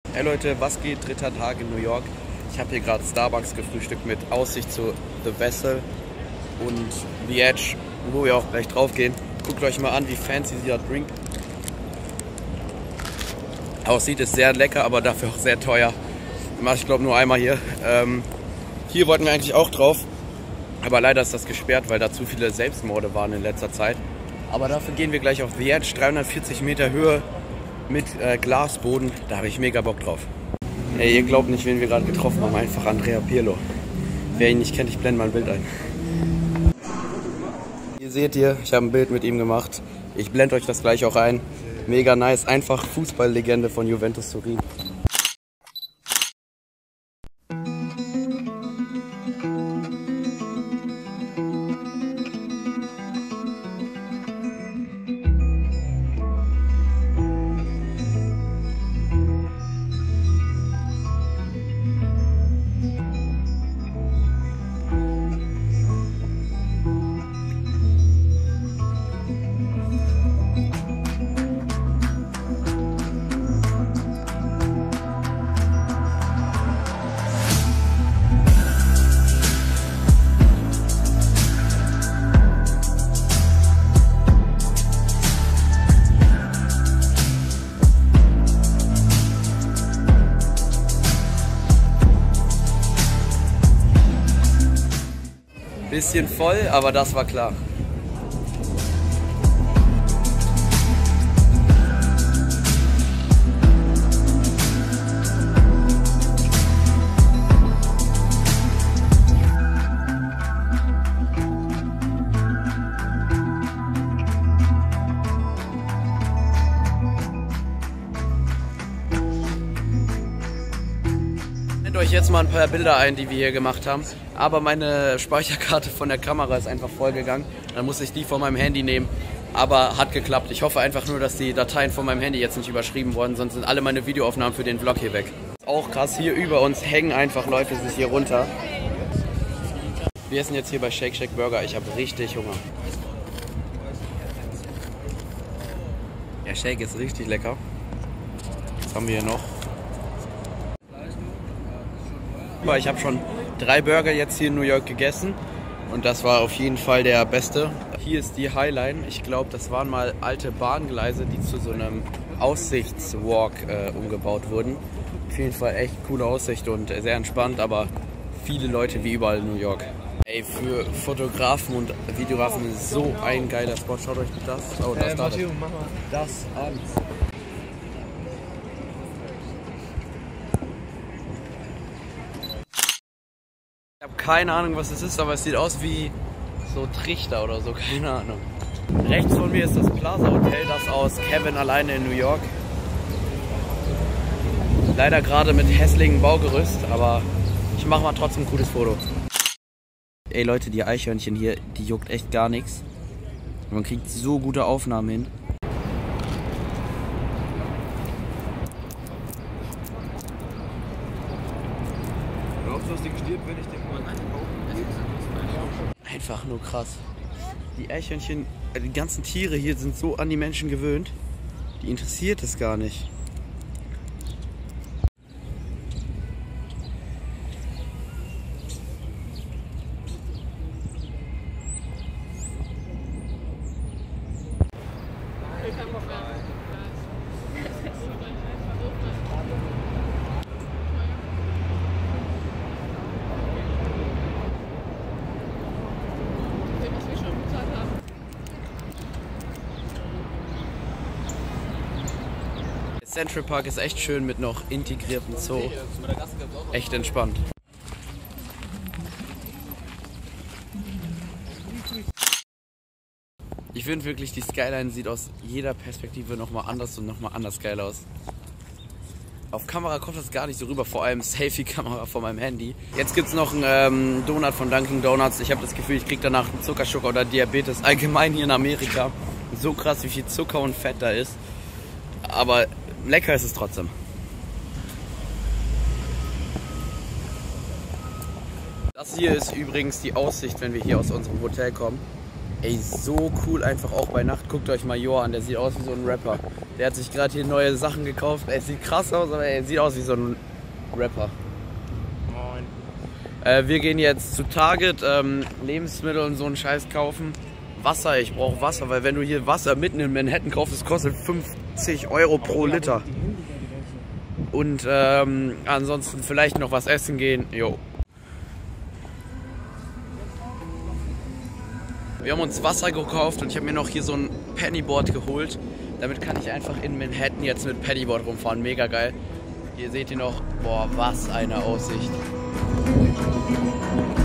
Hey Leute, was geht? Dritter Tag in New York. Ich habe hier gerade Starbucks gefrühstückt mit Aussicht zu The Vessel und The Edge, wo wir auch gleich drauf gehen. Guckt euch mal an, wie fancy dieser Drink aussieht. Ist sehr lecker, aber dafür auch sehr teuer. Mach ich glaube nur einmal hier. Hier wollten wir eigentlich auch drauf, aber leider ist das gesperrt, weil da zu viele Selbstmorde waren in letzter Zeit. Aber dafür gehen wir gleich auf The Edge, 340 Meter Höhe mit Glasboden. Da habe ich mega Bock drauf. Ey, ihr glaubt nicht, wen wir gerade getroffen haben. Einfach Andrea Pirlo. Wer ihn nicht kennt, ich blende mal ein Bild ein. Hier seht ihr, ich habe ein Bild mit ihm gemacht. Ich blende euch das gleich auch ein. Mega nice, einfach Fußballlegende von Juventus Turin. Bisschen voll, aber das war klar. Euch jetzt mal ein paar Bilder ein, die wir hier gemacht haben, aber meine Speicherkarte von der Kamera ist einfach vollgegangen. Dann muss ich die von meinem Handy nehmen, aber hat geklappt. Ich hoffe einfach nur, dass die Dateien von meinem Handy jetzt nicht überschrieben wurden, sonst sind alle meine Videoaufnahmen für den Vlog hier weg. Auch krass, hier über uns hängen einfach Leute sich hier runter. Wir essen jetzt hier bei Shake Shack Burger, ich habe richtig Hunger. Der Shake ist richtig lecker. Was haben wir hier noch? Ich habe schon 3 Burger jetzt hier in New York gegessen und das war auf jeden Fall der beste. Hier ist die Highline. Ich glaube, das waren mal alte Bahngleise, die zu so einem Aussichtswalk umgebaut wurden. Auf jeden Fall echt coole Aussicht und sehr entspannt, aber viele Leute wie überall in New York. Ey, für Fotografen und Videografen ist so ein geiler Spot. Schaut euch das an. Ich habe keine Ahnung, was es ist, aber es sieht aus wie so Trichter oder so, keine Ahnung. Rechts von mir ist das Plaza Hotel, das aus Kevin alleine in New York. Leider gerade mit hässlichem Baugerüst, aber ich mache mal trotzdem ein gutes Foto. Ey Leute, die Eichhörnchen hier, die juckt echt gar nichts. Man kriegt so gute Aufnahmen hin. Einfach nur krass. Die Eichhörnchen, die ganzen Tiere hier sind so an die Menschen gewöhnt, die interessiert es gar nicht. Central Park ist echt schön mit noch integriertem Zoo. Echt entspannt. Ich finde wirklich, die Skyline sieht aus jeder Perspektive nochmal anders und nochmal anders geil aus. Auf Kamera kommt das gar nicht so rüber, vor allem Selfie-Kamera von meinem Handy. Jetzt gibt es noch einen Donut von Dunkin' Donuts. Ich habe das Gefühl, ich kriege danach einen Zuckerschock oder Diabetes. Allgemein hier in Amerika. So krass, wie viel Zucker und Fett da ist. Aber lecker ist es trotzdem. Das hier ist übrigens die Aussicht, wenn wir hier aus unserem Hotel kommen. Ey, so cool einfach auch bei Nacht. Guckt euch mal Joa an, der sieht aus wie so ein Rapper. Der hat sich gerade hier neue Sachen gekauft. Er sieht krass aus, aber er sieht aus wie so ein Rapper. Moin. Wir gehen jetzt zu Target, Lebensmittel und so einen Scheiß kaufen. Wasser, ich brauche Wasser, weil wenn du hier Wasser mitten in Manhattan kaufst, das kostet 50 Euro pro Liter. Und ansonsten vielleicht noch was essen gehen. Jo. Wir haben uns Wasser gekauft und ich habe mir noch hier so ein Pennyboard geholt. Damit kann ich einfach in Manhattan jetzt mit Pennyboard rumfahren. Mega geil. Hier seht ihr noch, boah, was eine Aussicht.